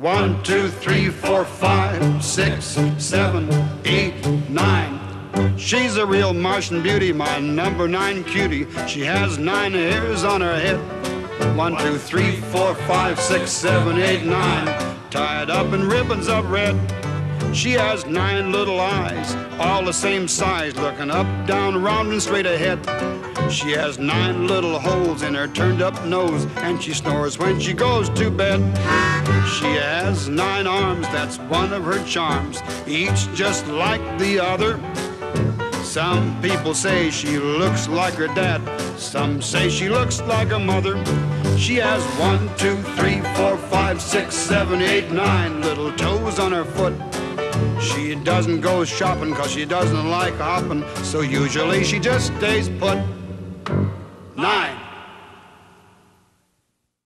1, 2, 3, 4, 5, 6, 7, 8, 9. She's a real Martian beauty, my number 9 cutie. She has 9 hairs on her head. 1, 2, 3, 4, 5, 6, 7, 8, 9. Tied up in ribbons of red. She has 9 little eyes, all the same size, looking up, down, round, and straight ahead. She has 9 little holes in her turned-up nose, and she snores when she goes to bed. She has 9 arms, that's one of her charms, each just like the other. Some people say she looks like her dad, some say she looks like her mother. She has 1, 2, 3, 4, 5, 6, 7, 8, 9 little toes on her foot. She doesn't go shopping 'cause she doesn't like hopping, so usually she just stays put. 9.